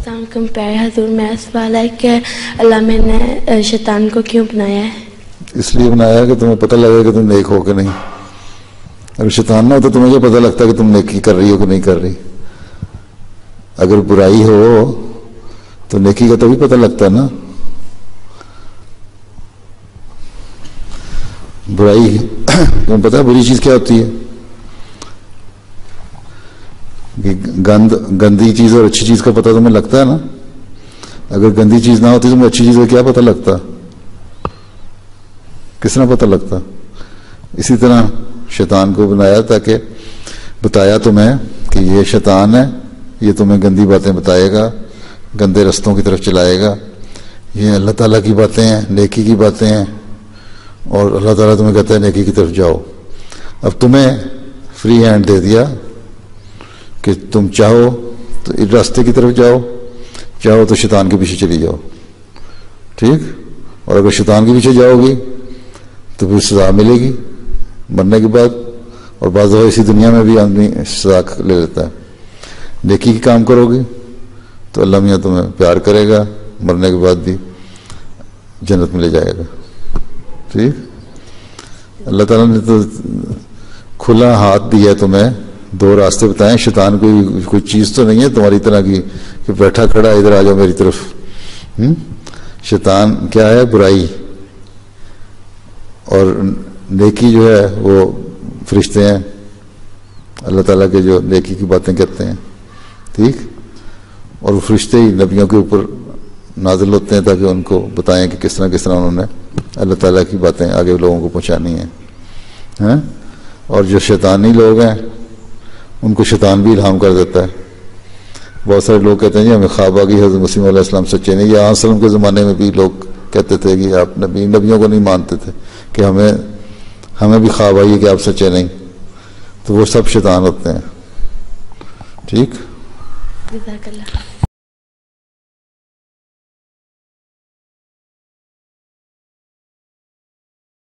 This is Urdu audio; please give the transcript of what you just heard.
السلام علیکم پیارے حضور، میرا سوال ہے کہ اللہ میں نے شیطان کو کیوں بنایا ہے؟ اس لیے بنایا ہے کہ تمہیں پتہ لگے کہ تم نیک ہو کہ نہیں. اگر شیطان نہ ہو تو تمہیں یہ پتہ لگتا ہے کہ تم نیکی کر رہی ہو کہ نہیں کر رہی. اگر برائی ہو تو نیکی کا تبھی پتہ لگتا ہے نا. برائی تمہیں پتہ ہے بری چیز کیا ہوتی ہے؟ کہ گندی چیز اور اچھی چیز کا پتہ تمہیں لگتا ہے نا. اگر گندی چیز نہ ہوتی تو تمہیں اچھی چیز کا کیا پتہ لگتا؟ کس نے پتہ لگتا؟ اسی طرح شیطان کو بنایا تاکہ بتایا تمہیں کہ یہ شیطان ہے، یہ تمہیں گندی باتیں بتائے گا، گندے رستوں کی طرف چلائے گا. یہ اللہ تعالیٰ کی باتیں ہیں، نیکی کی باتیں ہیں، اور اللہ تعالیٰ تمہیں کہتا ہے نیکی کی طرف جاؤ. اب تمہیں فری ہینڈ دے دیا کہ تم چاہو تو اس راستے کی طرف جاؤ، چاہو تو شیطان کے پیچھے چلی جاؤ. ٹھیک؟ اور اگر شیطان کے پیچھے جاؤ گی تو پھر سزا ملے گی مرنے کے بعد. اور بعض دفعہ اسی دنیا میں بھی آدمی سزا لے لیتا ہے. نیکی کی کام کرو گی تو اللہ میاں تمہیں پیار کرے گا، مرنے کے بعد بھی جنت میں لے جائے گا. ٹھیک؟ اللہ تعالیٰ نے تو کھلا ہاتھ دیا تمہیں، دو راستے بتائیں. شیطان کوئی چیز تو نہیں ہے تمہاری طرح کی کہ بیٹھا کھڑا ادھر آ جاؤ میری طرف. شیطان کیا ہے؟ برائی. اور نیکی جو ہے وہ فرشتے ہیں اللہ تعالیٰ کے جو نیکی کی باتیں کہتے ہیں. ٹھیک؟ اور وہ فرشتے ہی نبیوں کے اوپر نازل ہوتے ہیں تاکہ ان کو بتائیں کہ کس طرح انہوں نے اللہ تعالیٰ کی باتیں آگے لوگوں کو پہنچانی ہیں. اور جو شیطانی لوگ ہیں ان کو شیطان بھی الہام کر دیتا ہے. بہت سارے لوگ کہتے ہیں جی ہمیں خواب آ گئی حضرت مسیح علیہ السلام سچے نہیں. یا وسلم کے زمانے میں بھی لوگ کہتے تھے کہ آپ نبیوں کو نہیں مانتے تھے کہ ہمیں بھی خواب آئی ہے کہ آپ سچے نہیں. تو وہ سب شیطان ہوتے ہیں. ٹھیک؟ جزاک اللہ.